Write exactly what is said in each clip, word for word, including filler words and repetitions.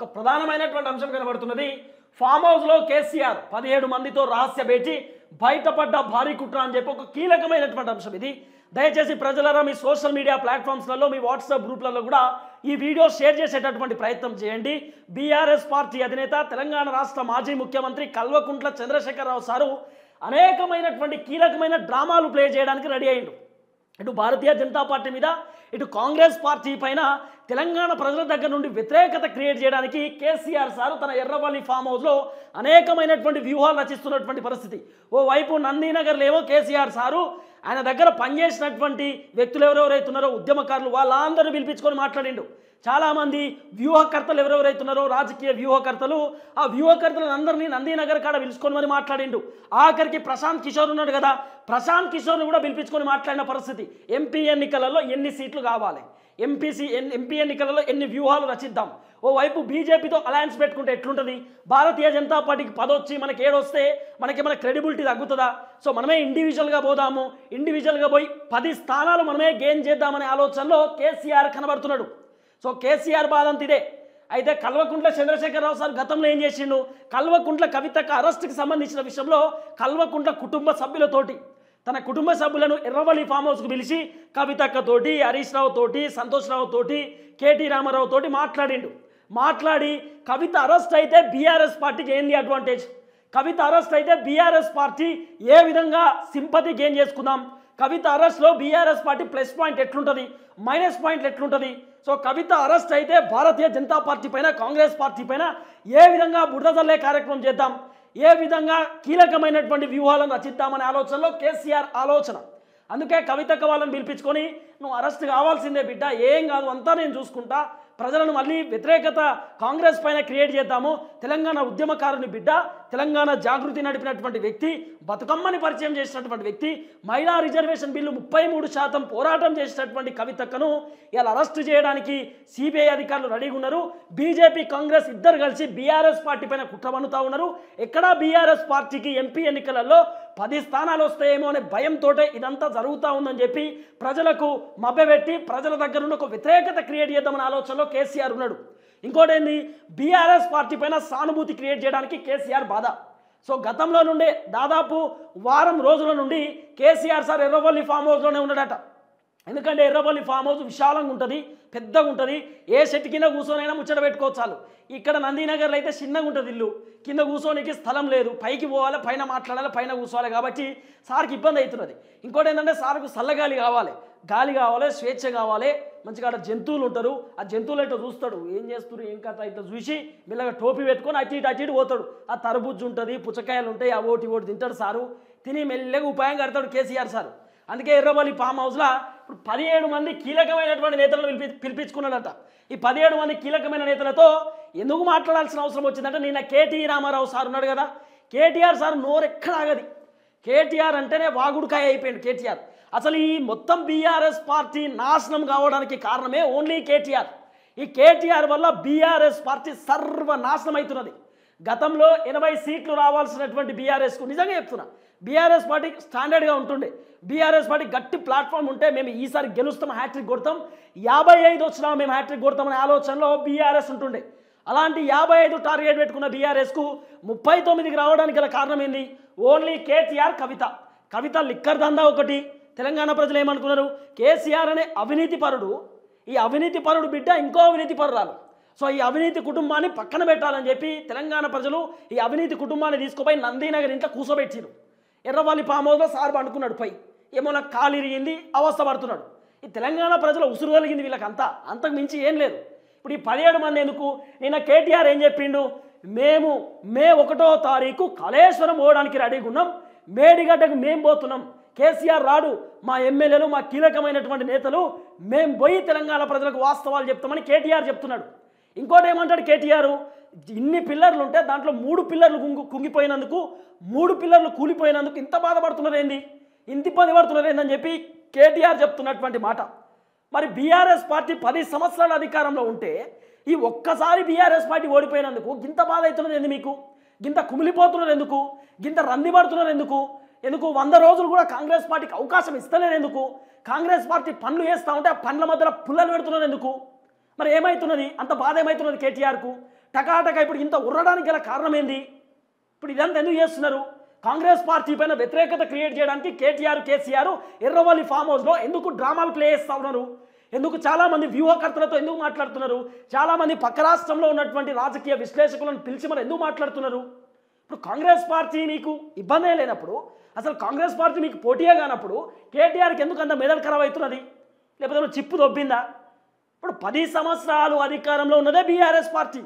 ఒక ప్రధానమైనటువంటి అంశం కనబడుతున్నది. ఫామ్ హౌస్లో కేసీఆర్ పదిహేడు మందితో రహస్య భేటీ, బయటపడ్డ భారీ కుట్ర అని చెప్పి ఒక కీలకమైనటువంటి అంశం ఇది. దయచేసి ప్రజలరా మీ సోషల్ మీడియా ప్లాట్ఫామ్స్లలో, మీ వాట్సాప్ గ్రూప్లలో కూడా ఈ వీడియో షేర్ చేసేటటువంటి ప్రయత్నం చేయండి. బీఆర్ఎస్ పార్టీ అధినేత, తెలంగాణ రాష్ట్ర మాజీ ముఖ్యమంత్రి కల్వకుంట్ల చంద్రశేఖరరావు సారు అనేకమైనటువంటి కీలకమైన డ్రామాలు ప్లే చేయడానికి రెడీ అయ్యిండు. ఇటు భారతీయ జనతా పార్టీ మీద, ఇటు కాంగ్రెస్ పార్టీ పైన తెలంగాణ ప్రజల దగ్గర నుండి వ్యతిరేకత క్రియేట్ చేయడానికి కేసీఆర్ సారు తన ఎర్రవల్లి ఫామ్ హౌస్లో అనేకమైనటువంటి వ్యూహాలు రచిస్తున్నటువంటి పరిస్థితి. ఓవైపు నందీనగర్లో ఏమో కేసీఆర్ సారు ఆయన దగ్గర పనిచేసినటువంటి వ్యక్తులు ఎవరెవరైతున్నారో ఉద్యమకారులు వాళ్ళందరూ పిలిపించుకొని మాట్లాడిండు. చాలామంది వ్యూహకర్తలు ఎవరెవరైతున్నారో రాజకీయ వ్యూహకర్తలు, ఆ వ్యూహకర్తలను అందరినీ నందీనగర్ కాడ పిలుచుకొని మరి మాట్లాడిండు. ఆఖరికి ప్రశాంత్ కిషోర్ ఉన్నాడు కదా, ప్రశాంత్ కిషోర్ని కూడా పిలిపించుకొని మాట్లాడిన పరిస్థితి. ఎంపీ ఎన్నికలలో ఎన్ని సీట్లు కావాలి, ఎంపీసీ ఎంపీ ఎన్నికలలో ఎన్ని వ్యూహాలు రచిద్దాం, ఓవైపు బీజేపీతో అలయన్స్ పెట్టుకుంటే ఎట్లుంటుంది, భారతీయ జనతా పార్టీకి పదొచ్చి మనకి ఏడొస్తే మనకి మన క్రెడిబిలిటీ తగ్గుతుందా, సో మనమే ఇండివిజువల్గా పోదాము, ఇండివిజువల్గా పోయి పది స్థానాలు మనమే గెయిన్ చేద్దామనే ఆలోచనలో కేసీఆర్ కనబడుతున్నాడు. సో కేసీఆర్ బాధ అంత ఇదే. అయితే కల్వకుంట్ల చంద్రశేఖరరావు సార్ గతంలో ఏం చేసిండు, కల్వకుంట్ల కవితకు అరెస్ట్కి సంబంధించిన విషయంలో కల్వకుంట్ల కుటుంబ సభ్యులతోటి, తన కుటుంబ సభ్యులను ఎర్రవల్లి ఫామ్ హౌస్కు పిలిచి కవితక్కతోటి, హరీష్ రావు తోటి, సంతోష్ రావు తోటి, కేటీ రామారావు తోటి మాట్లాడిండు. మాట్లాడి కవిత అరెస్ట్ అయితే బీఆర్ఎస్ పార్టీకి ఏంది అడ్వాంటేజ్, కవిత అరెస్ట్ అయితే బీఆర్ఎస్ పార్టీ ఏ విధంగా సింపతి గెయిన్ చేసుకుందాం, కవిత అరెస్ట్లో బీఆర్ఎస్ పార్టీ ప్లస్ పాయింట్ ఎట్లుంటుంది, మైనస్ పాయింట్ ఎట్లుంటుంది, సో కవిత అరెస్ట్ అయితే భారతీయ జనతా పార్టీ పైన, కాంగ్రెస్ పార్టీ పైన ఏ విధంగా బురద జల్లే కార్యక్రమం చేద్దాం, ఏ విధంగా కీలకమైనటువంటి వ్యూహాలను రచిద్దామనే ఆలోచనలో కేసీఆర్ ఆలోచన. అందుకే కవితక్క వాళ్ళని పిలిపించుకొని నువ్వు అరెస్ట్ కావాల్సిందే బిడ్డ, ఏం కాదు అంతా నేను చూసుకుంటా, ప్రజలను మళ్ళీ వ్యతిరేకత కాంగ్రెస్ పైన క్రియేట్ చేద్దాము, తెలంగాణ ఉద్యమకారుని బిడ్డ, తెలంగాణ జాగృతి నడిపినటువంటి వ్యక్తి, బతుకమ్మని పరిచయం చేసినటువంటి వ్యక్తి, మహిళా రిజర్వేషన్ బిల్లు ముప్పై మూడు శాతం పోరాటం చేసినటువంటి కవితక్కను ఇలా అరెస్ట్ చేయడానికి సిబిఐ అధికారులు రెడీగా ఉన్నారు. బీజేపీ కాంగ్రెస్ ఇద్దరు కలిసి బీఆర్ఎస్ పార్టీ పైన కుట్ర పన్నుతా ఉన్నారు. ఎక్కడా బీఆర్ఎస్ పార్టీకి ఎంపీ ఎన్నికలలో పది స్థానాలు వస్తాయేమో అనే భయంతో ఇదంతా జరుగుతూ ఉందని చెప్పి ప్రజలకు మభ్యపెట్టి ప్రజల దగ్గర నుండి ఒక వ్యతిరేకత క్రియేట్ చేద్దామనే ఆలోచనలో కేసీఆర్ ఉన్నాడు. ఇంకోటి ఏంది, బీఆర్ఎస్ పార్టీ పైన సానుభూతి క్రియేట్ చేయడానికి కేసీఆర్ బాధ. సో గతంలో నుండే దాదాపు వారం రోజుల నుండి కేసీఆర్ సార్ ఎర్రవల్లి ఫామ్ హౌస్లోనే ఉన్నాడట. ఎందుకంటే ఎర్రవల్లి ఫామ్ హౌస్ విశాలంగా ఉంటుంది, పెద్దగా ఉంటుంది, ఏ చెట్టు కింద కూర్చొనైనా ముచ్చట పెట్టుకోవచ్చు చాలు. ఇక్కడ నందీనగర్లో అయితే చిన్నగా ఉంటుంది ఇల్లు, కింద కూర్చోనికి స్థలం లేదు, పైకి పోవాలి, పైన మాట్లాడాలి, పైన కూర్చోవాలి, కాబట్టి సార్కి ఇబ్బంది అవుతున్నది. ఇంకోటి ఏంటంటే సార్కు చల్లగాలి కావాలి, గాలి కావాలి, స్వేచ్ఛ కావాలి, మంచిగా అక్కడ జంతువులు ఉంటారు, ఆ జంతువులు ఇట్లా చూస్తాడు, ఏం చేస్తారు ఏం కథ ఇట్లా చూసి మెల్లగా టోపీ పెట్టుకొని అటు ఇటు అటు ఇటు పోతాడు. ఆ తరబుజ్జు ఉంటుంది, పుచ్చకాయలు ఉంటాయి, ఆ ఓటి ఓటి తింటాడు సారు, తిని మెల్లగా ఉపాయం కడతాడు కేసీఆర్ సార్. అందుకే ఎర్రవల్లి ఫామ్ హౌస్లో ఇప్పుడు పదిహేడు మంది కీలకమైనటువంటి నేతలను పిలిపి పిలిపించుకున్నాడట. ఈ పదిహేడు మంది కీలకమైన నేతలతో ఎందుకు మాట్లాడాల్సిన అవసరం వచ్చిందంటే, నిన్న కేటీ రామారావు సార్ ఉన్నాడు కదా, కేటీఆర్ సార్ నోరెక్కడ ఆగది, కేటీఆర్ అంటేనే వాగుడుకాయ అయిపోయింది కేటీఆర్. అసలు ఈ మొత్తం బీఆర్ఎస్ పార్టీ నాశనం కావడానికి కారణమే ఓన్లీ కేటీఆర్. ఈ కేటీఆర్ వల్ల బీఆర్ఎస్ పార్టీ సర్వనాశనం అవుతున్నది. గతంలో ఎనభై సీట్లు రావాల్సినటువంటి బీఆర్ఎస్కు నిజంగా చెప్తున్నా, బీఆర్ఎస్ పార్టీ స్టాండర్డ్గా ఉంటుండే, బీఆర్ఎస్ పార్టీ గట్టి ప్లాట్ఫామ్ ఉంటే మేము ఈసారి గెలుస్తాం, హ్యాట్రిక్ కొడతాం, యాభై ఐదు వచ్చినా మేము హ్యాట్రిక్ కొడతామనే ఆలోచనలో బీఆర్ఎస్ ఉంటుండే. అలాంటి యాభై ఐదు టార్గెట్ పెట్టుకున్న బీఆర్ఎస్కు ముప్పై తొమ్మిదికి రావడానికి గల కారణం ఏంది, only KTR, Kavitha. Kavitha liquor దందా ఒకటి. తెలంగాణ ప్రజలు ఏమనుకున్నారు, కేసీఆర్ అనే అవినీతి పరుడు, ఈ అవినీతి పరుడు బిడ్డ ఇంకో అవినీతి పరురాలు, సో ఈ అవినీతి కుటుంబాన్ని పక్కన పెట్టాలని చెప్పి తెలంగాణ ప్రజలు ఈ అవినీతి కుటుంబాన్ని తీసుకుపోయి నందీనగర్ ఇంట్లో కూర్చోబెట్టిరు. ఎర్రవల్లి ఫామ్ హౌస్లో సార్ పండుకున్నాడు, పై ఏమో నాకు కాలు ఇరిగింది, అవస్థ పడుతున్నాడు. ఈ తెలంగాణ ప్రజలు ఉసురు కలిగింది వీళ్ళకి, అంతా అంతకు మించి ఏం లేదు. ఇప్పుడు ఈ పదిహేడు మంది ఎందుకు, నిన్న కేటీఆర్ ఏం చెప్పిండు, మేము మే ఒకటో తారీఖు కాళేశ్వరం పోవడానికి రెడీగా ఉన్నాం, మేడిగడ్డకు మేము పోతున్నాం, కేసీఆర్ రాడు, మా ఎమ్మెల్యేలు మా కీలకమైనటువంటి నేతలు మేము పోయి తెలంగాణ ప్రజలకు వాస్తవాలు చెప్తామని కేటీఆర్ చెప్తున్నాడు. ఇంకోటి ఏమంటాడు కేటీఆర్, ఇన్ని పిల్లర్లు ఉంటే దాంట్లో మూడు పిల్లర్లు కుంగు కుంగిపోయినందుకు మూడు పిల్లర్లు కూలిపోయినందుకు ఇంత బాధపడుతున్నారు ఏంది, ఇంత ఇబ్బంది పడుతున్నారు ఏందని చెప్పి కేటీఆర్ చెప్తున్నటువంటి మాట. మరి బీఆర్ఎస్ పార్టీ పది సంవత్సరాల అధికారంలో ఉంటే ఈ ఒక్కసారి బీఆర్ఎస్ పార్టీ ఓడిపోయినందుకు గింత బాధ అవుతున్నది ఏంది, మీకు గింత కుమిలిపోతున్నారు ఎందుకు, గింత రంది పడుతున్నారు ఎందుకు, ఎందుకు వంద రోజులు కూడా కాంగ్రెస్ పార్టీకి అవకాశం ఇస్తలేరు ఎందుకు, కాంగ్రెస్ పార్టీ పనులు చేస్తూ ఉంటే ఆ పనుల మధ్యలో పుల్లలు పెడుతున్నారు ఎందుకు, మరి ఏమవుతున్నది, అంత బాధ ఏమవుతున్నది కేటీఆర్కు. టకాటక ఇప్పుడు ఇంత ఉర్రడానికి గల కారణం ఏంది? ఇప్పుడు ఇదంతా ఎందుకు చేస్తున్నారు? కాంగ్రెస్ పార్టీ పైన వ్యతిరేకత క్రియేట్ చేయడానికి కేటీఆర్ కేసీఆర్ ఎర్రవల్లి ఫామ్ హౌస్లో ఎందుకు డ్రామాలు ప్లే చేస్తూ ఉన్నారు? ఎందుకు చాలామంది వ్యూహకర్తలతో ఎందుకు మాట్లాడుతున్నారు? చాలామంది పక్క రాష్ట్రంలో ఉన్నటువంటి రాజకీయ విశ్లేషకులను పిలిచి మరి ఎందుకు మాట్లాడుతున్నారు? ఇప్పుడు కాంగ్రెస్ పార్టీ నీకు ఇబ్బందే లేనప్పుడు, అసలు కాంగ్రెస్ పార్టీ మీకు పోటీయే కానప్పుడు కేటీఆర్కి ఎందుకు అంత మెదడు ఖరాబ్ అవుతున్నది? లేకపోతే చిప్పు దొబ్బిందా? ఇప్పుడు పది సంవత్సరాలు అధికారంలో ఉన్నదే బీఆర్ఎస్ పార్టీ.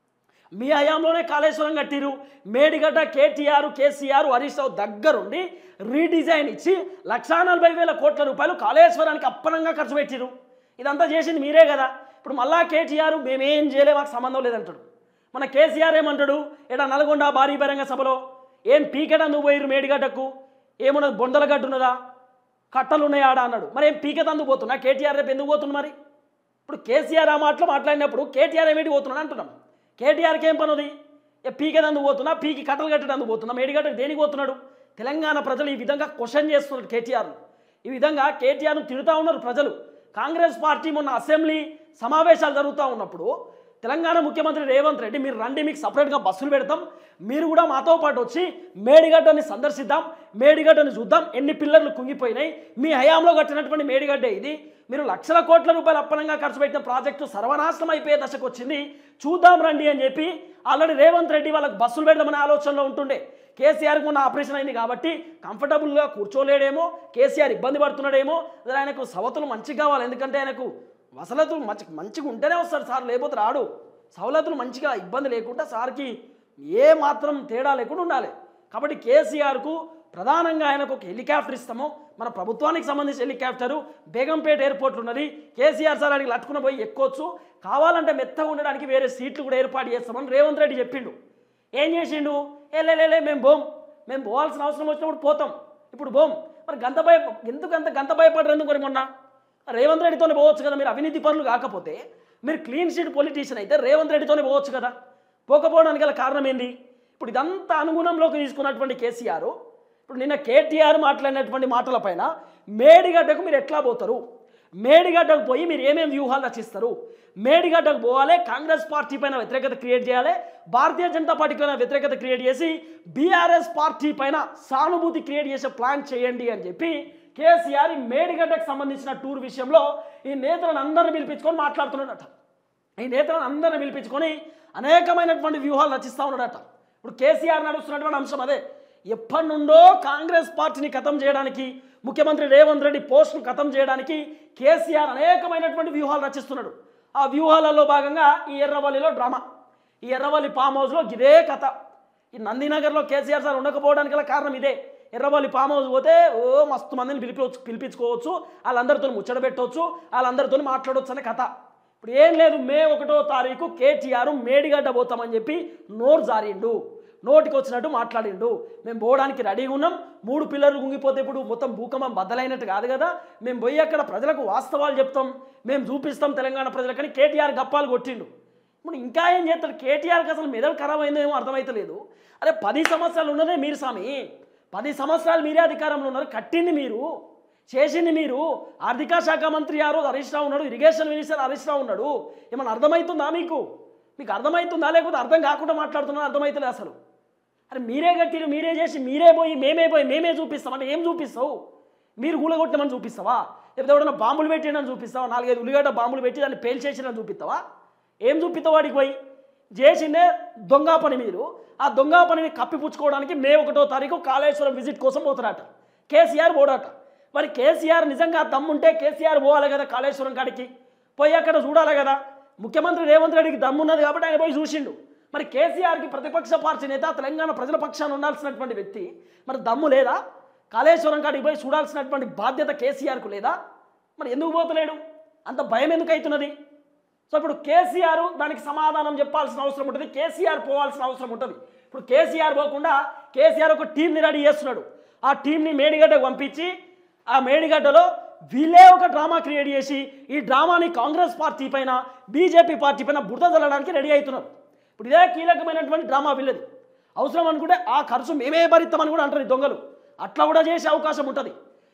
మీ హయాంలోనే కాళేశ్వరం కట్టిరు. మేడిగడ్డ కేటీఆర్ కేసీఆర్ హరీష్ రావు దగ్గరుండి రీడిజైన్ ఇచ్చి లక్షా నలభై వేల కోట్ల రూపాయలు కాళేశ్వరానికి అప్పనంగా ఖర్చు పెట్టిరు. ఇదంతా చేసింది మీరే కదా. ఇప్పుడు మళ్ళా కేటీఆర్ మేమేం చేయలే, మాకు సంబంధం లేదంటాడు. మన కేసీఆర్ ఏమంటాడు? ఎడా నల్గొండ భారీ బహిరంగ సభలో ఏం పీకెట్ అందుకు పోయిరు మేడిగడ్డకు? ఏమున్నది బొందల గడ్డ ఉన్నదా, కట్టలు ఉన్నాయా ఆడ అన్నాడు. మరి ఏం పీకెట్ అందుకు పోతున్నా? కేటీఆర్ రేపు ఎందుకు పోతుంది? మరి ఇప్పుడు కేసీఆర్ ఆ మాటలు మాట్లాడినప్పుడు కేటీఆర్ ఏమిటి పోతున్నాడు అంటున్నాం. కేటీఆర్కి ఏం పనుది? ఏ పీకెట్ అందుకు పోతున్నా, పీకి కట్టలు కట్టడానికి పోతున్నా, మేడిగడ్డకు దేనికి పోతున్నాడు? తెలంగాణ ప్రజలు ఈ విధంగా క్వశ్చన్ చేస్తున్నారు కేటీఆర్ను. ఈ విధంగా కేటీఆర్ను తిడుతూ ఉన్నారు ప్రజలు. కాంగ్రెస్ పార్టీ మొన్న అసెంబ్లీ సమావేశాలు జరుగుతూ ఉన్నప్పుడు తెలంగాణ ముఖ్యమంత్రి రేవంత్ రెడ్డి మీరు రండి, మీకు సపరేట్గా బస్సులు పెడతాం, మీరు కూడా మాతో పాటు వచ్చి మేడిగడ్డని సందర్శిద్దాం, మేడిగడ్డని చూద్దాం, ఎన్ని పిల్లర్లు కుంగిపోయినాయి, మీ హయాంలో కట్టినటువంటి మేడిగడ్డ ఇది, మీరు లక్షల కోట్ల రూపాయలు అప్పనంగా ఖర్చు పెట్టిన ప్రాజెక్టు సర్వనాశనం అయిపోయే దశకు వచ్చింది, చూద్దాం రండి అని చెప్పి ఆల్రెడీ రేవంత్ రెడ్డి వాళ్ళకి బస్సులు పెడదామనే ఆలోచనలో ఉంటుండే. కేసీఆర్కి ఉన్న ఆపరేషన్ అయింది కాబట్టి కంఫర్టబుల్గా కూర్చోలేడేమో, కేసీఆర్ ఇబ్బంది పడుతున్నాడేమో, ఆయనకు సవతులు మంచిగా కావాలి, ఎందుకంటే ఆయనకు వసలతులు మంచి మంచిగా ఉంటేనే వస్తాడు సార్, లేకపోతే రాడు. సవలతులు మంచిగా ఇబ్బంది లేకుండా సార్కి ఏ మాత్రం తేడా లేకుండా ఉండాలి. కాబట్టి కేసీఆర్కు ప్రధానంగా ఆయనకు ఒక హెలికాప్టర్ ఇస్తాము, మన ప్రభుత్వానికి సంబంధించిన హెలికాప్టరు బేగంపేట ఎయిర్పోర్ట్ ఉన్నది, కేసీఆర్ సార్ అడిగి లట్టుకుని పోయి ఎక్కొచ్చు, కావాలంటే మెత్తగా ఉండడానికి వేరే సీట్లు కూడా ఏర్పాటు చేస్తామని రేవంత్ రెడ్డి చెప్పిండు. ఏం చేసిండు? ఏ లేలే మేము బోం, మేము పోవాల్సిన అవసరం వచ్చినప్పుడు పోతాం, ఇప్పుడు బోం. మరి గంత భయ ఎందుకు అంత గంత భయపడరు ఎందుకు? మరి మొన్న రేవంత్ రెడ్డితోనే పోవచ్చు కదా. మీరు అవినీతి పనులు కాకపోతే, మీరు క్లీన్ షీట్ పొలిటీషియన్ అయితే రేవంత్ రెడ్డితోనే పోవచ్చు కదా. పోకపోవడానికి గల కారణం ఏంది? ఇప్పుడు ఇదంతా అనుగుణంలోకి తీసుకున్నటువంటి కేసీఆర్ ఇప్పుడు నిన్న కేటీఆర్ మాట్లాడినటువంటి మాటల పైన మేడిగడ్డకు మీరు ఎట్లా పోతారు, మేడిగడ్డకు పోయి మీరు ఏమేమి వ్యూహాలు రచిస్తారు, మేడిగడ్డకు పోవాలి, కాంగ్రెస్ పార్టీ పైన వ్యతిరేకత క్రియేట్ చేయాలి, భారతీయ జనతా పార్టీ పైన వ్యతిరేకత క్రియేట్ చేసి బీఆర్ఎస్ పార్టీ పైన సానుభూతి క్రియేట్ చేసే ప్లాన్ చేయండి అని చెప్పి కేసీఆర్ ఈ మేడిగడ్డకు సంబంధించిన టూర్ విషయంలో ఈ నేతలను అందరిని పిలిపించుకొని మాట్లాడుతున్నాడట. ఈ నేతలను అందరిని పిలిపించుకొని అనేకమైనటువంటి వ్యూహాలు రచిస్తూ ఉన్నాడట. ఇప్పుడు కేసీఆర్ నడుస్తున్నటువంటి అంశం అదే. ఎప్పటి నుండో కాంగ్రెస్ పార్టీని ఖతం చేయడానికి, ముఖ్యమంత్రి రేవంత్ రెడ్డి పోస్టును ఖతం చేయడానికి కేసీఆర్ అనేకమైనటువంటి వ్యూహాలు రచిస్తున్నాడు. ఆ వ్యూహాలలో భాగంగా ఈ ఎర్రవల్లిలో డ్రామా, ఈ ఎర్రవల్లి ఫామ్ హౌస్లో ఇదే కథ. ఈ నందినగర్లో కేసీఆర్ సార్ ఉండకపోవడానికి గల కారణం ఇదే. ఎర్రవల్లి ఫామ్ హౌస్ పోతే ఓ మస్తు మందిని పిలిపించు పిలిపించుకోవచ్చు, వాళ్ళందరితో ముచ్చట పెట్టవచ్చు, వాళ్ళందరితో మాట్లాడవచ్చు అనే కథ. ఇప్పుడు ఏం లేదు, మే ఒకటో తారీఖు కేటీఆర్ మేడిగడ్డ పోతామని చెప్పి నోరు జారిండు, నోటికి వచ్చినట్టు మాట్లాడిండు. మేము పోవడానికి రెడీగా ఉన్నాం, మూడు పిల్లర్లు కుంగిపోతే ఇప్పుడు మొత్తం భూకంపం బద్దలైనట్టు కాదు కదా, మేము పోయి అక్కడ ప్రజలకు వాస్తవాలు చెప్తాం, మేము చూపిస్తాం తెలంగాణ ప్రజలకని కేటీఆర్ గప్పాలు కొట్టిండు. ఇప్పుడు ఇంకా ఏం చేస్తాడు? కేటీఆర్కి అసలు మెదడు ఖరాబ్ అయిందేమో అర్థమవుతలేదు. అరే పది సంవత్సరాలు ఉన్నదే మీరు స్వామి, పది సంవత్సరాలు మీరే అధికారంలో ఉన్నారు, కట్టింది మీరు, చేసింది మీరు. ఆర్థిక శాఖ మంత్రి ఆ రోజు హరీష్ రావు ఉన్నాడు, ఇరిగేషన్ మినిస్టర్ హరీష్ రావు ఉన్నాడు. ఏమన్నా అర్థమవుతుందా మీకు? మీకు అర్థమవుతుందా? లేకపోతే అర్థం కాకుండా మాట్లాడుతున్నా అర్థమవుతుంది అసలు. అరే మీరే కట్టిరు, మీరే చేసి, మీరే పోయి మేమే పోయి మేమే చూపిస్తాం అంటే ఏం చూపిస్తావు? మీరు గూలగొట్టమని చూపిస్తావా? లేకపోతే ఎవడన్నా బాంబులు పెట్టినని చూపిస్తావా? నాలుగైదు ఉల్లిగడ్డ బాంబులు పెట్టి దాన్ని పేల్చేసినని చూపిస్తావా? ఏం చూపిస్తావు వాడికి? పోయి చేసిందే దొంగ పని. మీరు ఆ దొంగ పనిని కప్పిపుచ్చుకోవడానికి మే ఒకటో తారీఖు కాళేశ్వరం విజిట్ కోసం పోతారట, కేసీఆర్ పోడాట. మరి కేసీఆర్ నిజంగా దమ్ముంటే కేసీఆర్ పోవాలి కదా కాళేశ్వరం కాడికి, పోయి అక్కడ చూడాలి కదా. ముఖ్యమంత్రి రేవంత్ రెడ్డికి దమ్మున్నది కాబట్టి ఆయన పోయి చూసిండు. మరి కేసీఆర్కి ప్రతిపక్ష పార్టీ నేత, తెలంగాణ ప్రజల పక్షాన్ని ఉండాల్సినటువంటి వ్యక్తి మరి దమ్ము లేదా? కాళేశ్వరం కాడికి పోయి చూడాల్సినటువంటి బాధ్యత కేసీఆర్కు లేదా? మరి ఎందుకు పోతలేడు? అంత భయం ఎందుకు అవుతున్నది? సో ఇప్పుడు కేసీఆర్ దానికి సమాధానం చెప్పాల్సిన అవసరం ఉంటుంది, కేసీఆర్ పోవాల్సిన అవసరం ఉంటుంది. ఇప్పుడు కేసీఆర్ పోకుండా కేసీఆర్ ఒక టీంని రెడీ చేస్తున్నాడు. ఆ టీంని మేడిగడ్డకు పంపించి ఆ మేడిగడ్డలో వీళ్ళే ఒక డ్రామా క్రియేట్ చేసి ఈ డ్రామాని కాంగ్రెస్ పార్టీ పైన, బీజేపీ పార్టీ పైన బురద చల్లడానికి రెడీ అవుతున్నారు. ఇప్పుడు ఇదే కీలకమైనటువంటి డ్రామా వీళ్ళది. అవసరం అనుకుంటే ఆ ఖర్చు మేమే భరిస్తామని కూడా అంటారు ఈ దొంగలు. అట్లా కూడా చేసే అవకాశం ఉంటుంది.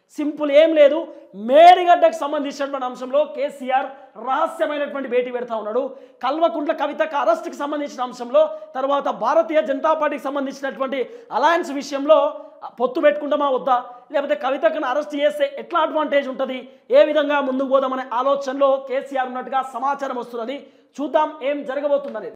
సింపుల్ ఏం లేదు. మేడిగడ్డకు సంబంధించినటువంటి అంశంలో కేసీఆర్ రహస్యమైనటువంటి భేటీ పెడతా ఉన్నాడు. కల్వకుంట్ల కవితకు అరెస్ట్కి సంబంధించిన అంశంలో, తర్వాత భారతీయ జనతా పార్టీకి సంబంధించినటువంటి అలయన్స్ విషయంలో పొత్తు పెట్టుకుంటామా వద్దా, లేకపోతే కవితకు అరెస్ట్ చేస్తే ఎట్లా అడ్వాంటేజ్ ఉంటుంది, ఏ విధంగా ముందుకు పోదామనే ఆలోచనలో కేసీఆర్ ఉన్నట్టుగా సమాచారం వస్తున్నది. చూద్దాం ఏం జరగబోతుందనేది.